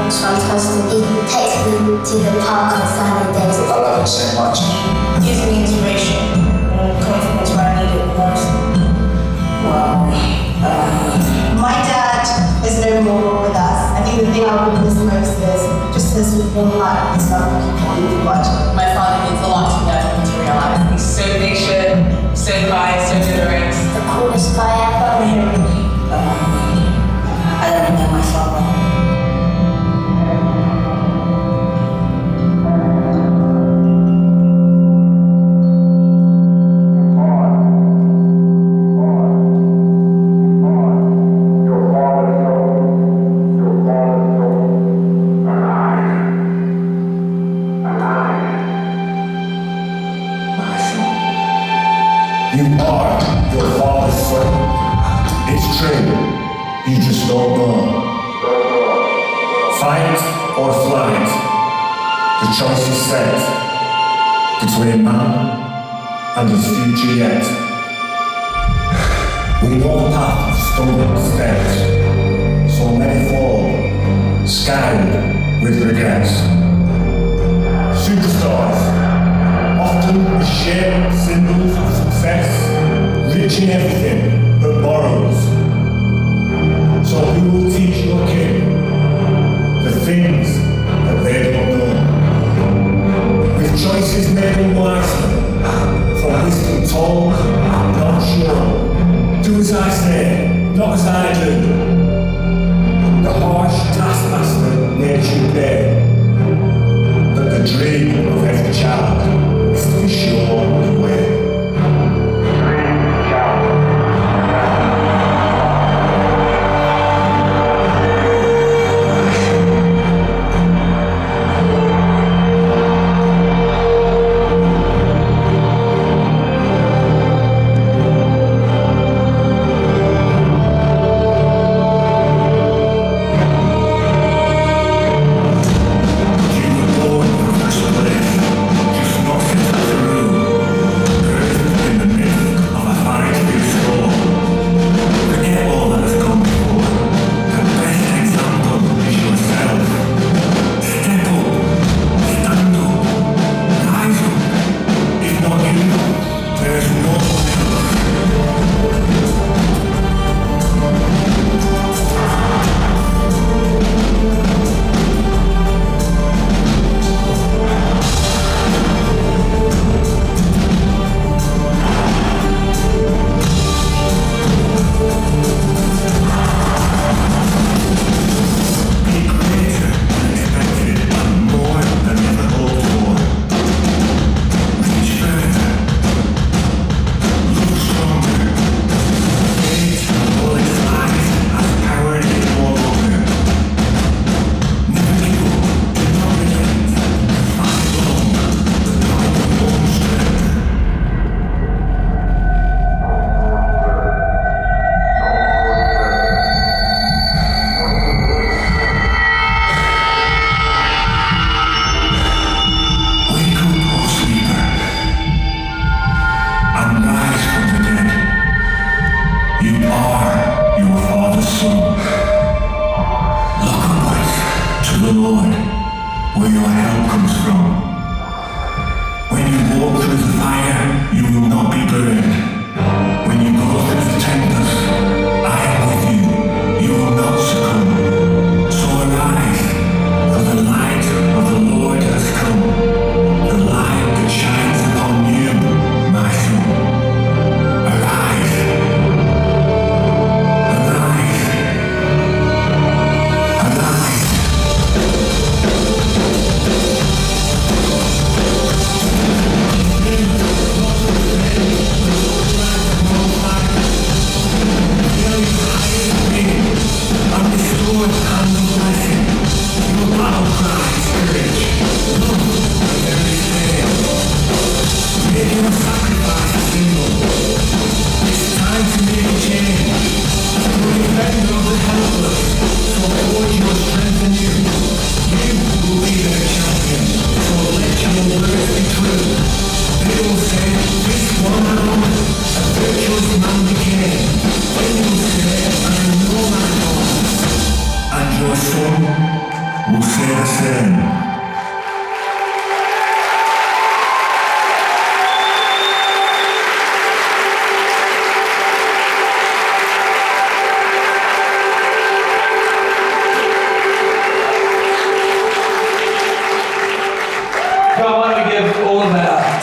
It's fantastic. It takes me to the park on Saturdays. I love it so much. It gives me inspiration and confidence where I need it most. Wow. My dad is no more with us. I think the thing I would miss most is just his warm heart and stuff to keep on but My father means a lot to me, I've come to realize. He's so patient, so kind, so generous. The coolest guy ever. I don't know my father. You are your father's son. It's true, you just don't know. Fight or flight, the choice is set between man and his future yet. We know the path of stumbled steps, so many fall, scoured with regrets. Superstars, often the shared symbols of success, rich in everything but borrows. So who will teach your kid the things that they don't know? With choices made unwisely, from wisdom told, not sure. Do as I say, not as I do. The harsh taskmaster nature bear, but the dream of every child is to be shown the way.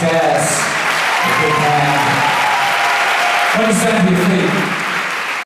Des. A big hand. When you stand to your feet.